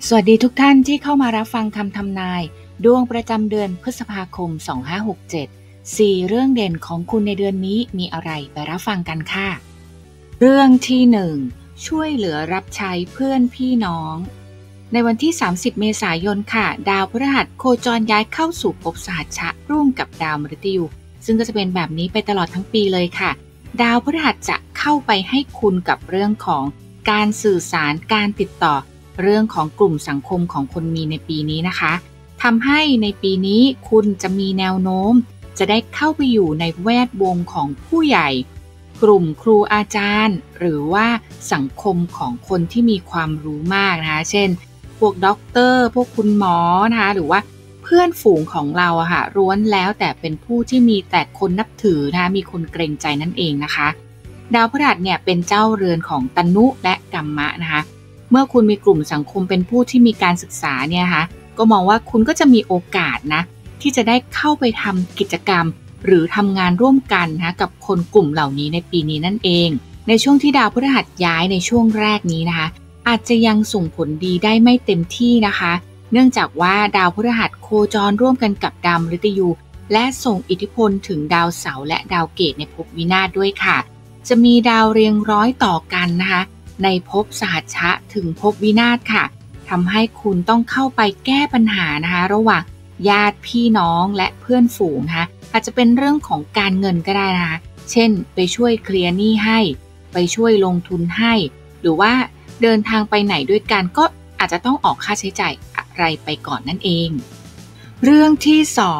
สวัสดีทุกท่านที่เข้ามารับฟังคำทำนายดวงประจำเดือนพฤษภาคม 2567 4 เรื่องเด่นของคุณในเดือนนี้มีอะไรไปรับฟังกันค่ะ เรื่องที่ 1 ช่วยเหลือรับใช้เพื่อนพี่น้อง ในวันที่ 30 เมษายนค่ะ ดาวพฤหัสโคจรย้ายเข้าสู่ภพสหัชชะร่วมกับดาวมฤตยูซึ่งก็จะเป็นแบบนี้ไปตลอดทั้งปีเลยค่ะ ดาวพฤหัสจะเข้าไปให้คุณกับเรื่องของการสื่อสารการติดต่อเรื่องของกลุ่มสังคมของคนมีในปีนี้นะคะทำให้ในปีนี้คุณจะมีแนวโน้มจะได้เข้าไปอยู่ในแวดวงของผู้ใหญ่กลุ่มครูอาจารย์หรือว่าสังคมของคนที่มีความรู้มากนะคะเช่นพวกด็อกเตอร์พวกคุณหมอนะคะหรือว่าเพื่อนฝูงของเราอะค่ะล้วนแล้วแต่เป็นผู้ที่มีแต่คนนับถือนะคะมีคนเกรงใจนั่นเองนะคะดาวพฤหัสเนี่ยเป็นเจ้าเรือนของตนุและกัมมะนะคะเมื่อคุณมีกลุ่มสังคมเป็นผู้ที่มีการศึกษาเนี่ยนะคะก็มองว่าคุณก็จะมีโอกาสนะที่จะได้เข้าไปทำกิจกรรมหรือทำงานร่วมกันนะกับคนกลุ่มเหล่านี้ในปีนี้นั่นเองในช่วงที่ดาวพฤหัสย้ายในช่วงแรกนี้นะคะอาจจะยังส่งผลดีได้ไม่เต็มที่นะคะเนื่องจากว่าดาวพฤหัสโคจรร่วมกันกับดาวมฤตยูและส่งอิทธิพลถึงดาวเสาร์และดาวเกตในภพวินาศด้วยค่ะจะมีดาวเรียงร้อยต่อกันนะคะในภพสหัชชะถึงภพวินาศค่ะทำให้คุณต้องเข้าไปแก้ปัญหานะคะระหว่างญาติพี่น้องและเพื่อนฝูงนะคะอาจจะเป็นเรื่องของการเงินก็ได้นะคะเช่นไปช่วยเคลียร์หนี้ให้ไปช่วยลงทุนให้หรือว่าเดินทางไปไหนด้วยกันก็อาจจะต้องออกค่าใช้จ่ายอะไรไปก่อนนั่นเองเรื่องที่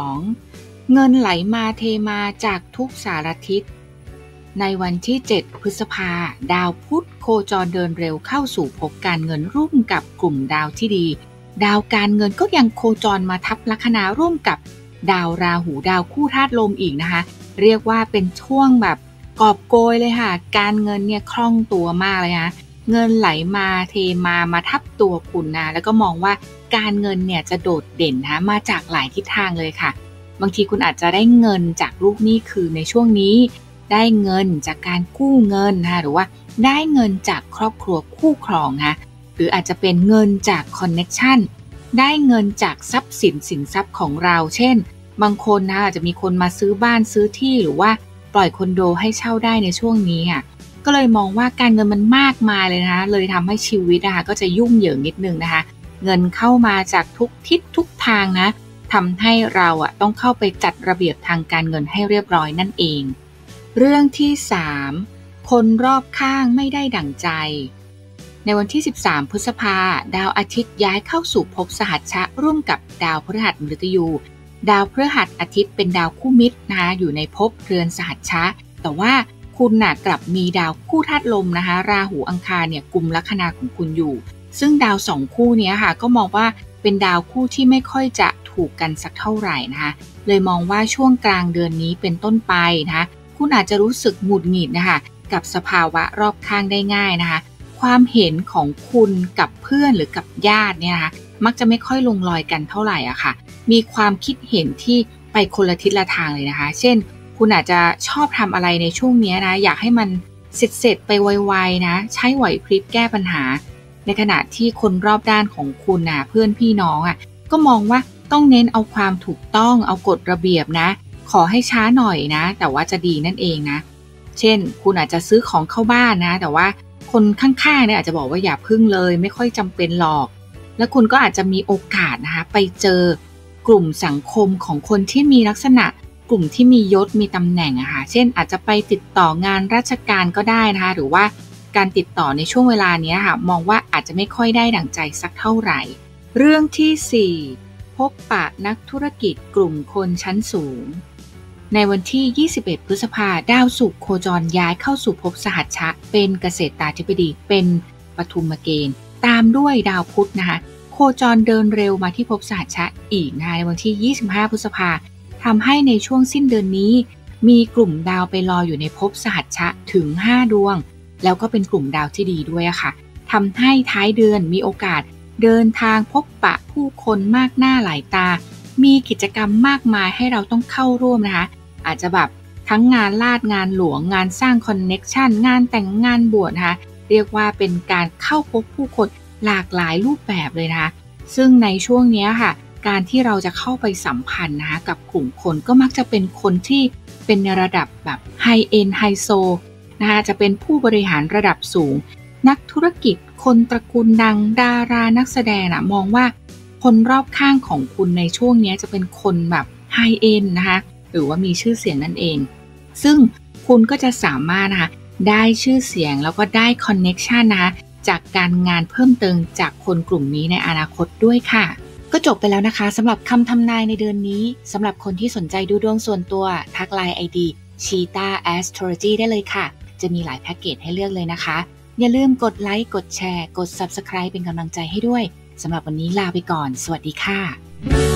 2 เงินไหลมาเทมาจากทุกสารทิศในวันที่ 7 พฤษภาดาวพุธโคจรเดินเร็วเข้าสู่ภพการเงินร่วมกับกลุ่มดาวที่ดีดาวการเงินก็ยังโคจรมาทับลัคนาร่วมกับดาวราหูดาวคู่ธาตุลมอีกนะคะเรียกว่าเป็นช่วงแบบกอบโกยเลยค่ะการเงินเนี่ยคล่องตัวมากเลยนะเงินไหลมาเทมาทับตัวคุณนะแล้วก็มองว่าการเงินเนี่ยจะโดดเด่นนะมาจากหลายทิศทางเลยค่ะบางทีคุณอาจจะได้เงินจากลูกหนี้คืนในช่วงนี้ได้เงินจากการกู้เงินนะคะหรือว่าได้เงินจากครอบครัวคู่ครองนะหรืออาจจะเป็นเงินจากคอนเน็กชันได้เงินจากทรัพย์สินสินทรัพย์ของเราเช่นบางคนนะอาจจะมีคนมาซื้อบ้านซื้อที่หรือว่าปล่อยคอนโดให้เช่าได้ในช่วงนี้อ่ะก็เลยมองว่าการเงินมันมากมายเลยนะคะเลยทำให้ชีวิตนะคะก็จะยุ่งเหยิงนิดนึงนะคะเงินเข้ามาจากทุกทิศทุกทางนะทำให้เราอ่ะต้องเข้าไปจัดระเบียบทางการเงินให้เรียบร้อยนั่นเองเรื่องที่ 3 คนรอบข้างไม่ได้ดั่งใจในวันที่ 13 พฤษภาดาวอาทิตย์ย้ายเข้าสู่ภพสหัชชะร่วมกับดาวพฤหัสมฤตยูดาวพฤหัสอาทิตย์เป็นดาวคู่มิตรนะคะอยู่ในภพเรือนสหัชชะแต่ว่าคุณน่ะกลับมีดาวคู่ธาตุลมนะคะราหูอังคารเนี่ยกุมลัคนาของคุณอยู่ซึ่งดาว2คู่นี้ค่ะก็มองว่าเป็นดาวคู่ที่ไม่ค่อยจะถูกกันสักเท่าไหร่นะคะเลยมองว่าช่วงกลางเดือนนี้เป็นต้นไปนะคะคุณอาจจะรู้สึกหงุดหงิดนะคะกับสภาวะรอบข้างได้ง่ายนะคะความเห็นของคุณกับเพื่อนหรือกับญาติเนี่ยนะคะมักจะไม่ค่อยลงรอยกันเท่าไหร่อะค่ะมีความคิดเห็นที่ไปคนละทิศละทางเลยนะคะเช่นคุณอาจจะชอบทำอะไรในช่วงนี้นะอยากให้มันเสร็จไปไวๆนะใช้ไหวพริบแก้ปัญหาในขณะที่คนรอบด้านของคุณนะเพื่อนพี่น้องอะก็มองว่าต้องเน้นเอาความถูกต้องเอากฎระเบียบนะขอให้ช้าหน่อยนะแต่ว่าจะดีนั่นเองนะเช่นคุณอาจจะซื้อของเข้าบ้านนะแต่ว่าคนข้างๆเนี่ยอาจจะบอกว่าอย่าพึ่งเลยไม่ค่อยจำเป็นหรอกแล้วคุณก็อาจจะมีโอกาสนะคะไปเจอกลุ่มสังคมของคนที่มีลักษณะกลุ่มที่มียศมีตำแหน่งอะค่ะเช่นอาจจะไปติดต่องานราชการก็ได้นะคะหรือว่าการติดต่อในช่วงเวลานี้ค่ะมองว่าอาจจะไม่ค่อยได้ดั่งใจสักเท่าไหร่เรื่องที่ 4 พบปะนักธุรกิจกลุ่มคนชั้นสูงในวันที่ 21 พฤษภาดาวศุกร์โคจรย้ายเข้าสู่ภพสหัชชะเป็นเกษตราธิบดีเป็นปฐุมเกณฑ์ตามด้วยดาวพุธนะคะโคจรเดินเร็วมาที่ภพสหัชชะอีกนะคะในวันที่ 25 พฤษภาทำให้ในช่วงสิ้นเดือนนี้มีกลุ่มดาวไปรออยู่ในภพสหัชชะถึง5ดวงแล้วก็เป็นกลุ่มดาวที่ดีด้วยอะค่ะทำให้ท้ายเดือนมีโอกาสเดินทางพบปะผู้คนมากหน้าหลายตามีกิจกรรมมากมายให้เราต้องเข้าร่วมนะคะอาจจะแบบทั้งงานลาดงานหลวงงานสร้างคอนเน็กชันงานแต่งงานบวชนะคะเรียกว่าเป็นการเข้าพบผู้คนหลากหลายรูปแบบเลยนะคะซึ่งในช่วงนี้ค่ะการที่เราจะเข้าไปสัมพันธ์นะคะกับกลุ่มคนก็มักจะเป็นคนที่เป็นในระดับแบบไฮเอ็นไฮโซนะคะจะเป็นผู้บริหารระดับสูงนักธุรกิจคนตระกูลดังดารานักแสดงมองว่าคนรอบข้างของคุณในช่วงนี้จะเป็นคนแบบไฮเอ็นนะคะหรือว่ามีชื่อเสียงนั่นเองซึ่งคุณก็จะสามารถนะคะได้ชื่อเสียงแล้วก็ได้คอนเน็กชันนะคะจากการงานเพิ่มเติมจากคนกลุ่มนี้ในอนาคตด้วยค่ะก็จบไปแล้วนะคะสำหรับคำทำนายในเดือนนี้สำหรับคนที่สนใจดูดวงส่วนตัวทักไลน์ ID Cheetah Astrology ได้เลยค่ะจะมีหลายแพ็กเกจให้เลือกเลยนะคะอย่าลืมกดไลค์กดแชร์กด Subscribe เป็นกำลังใจให้ด้วยสำหรับวันนี้ลาไปก่อนสวัสดีค่ะ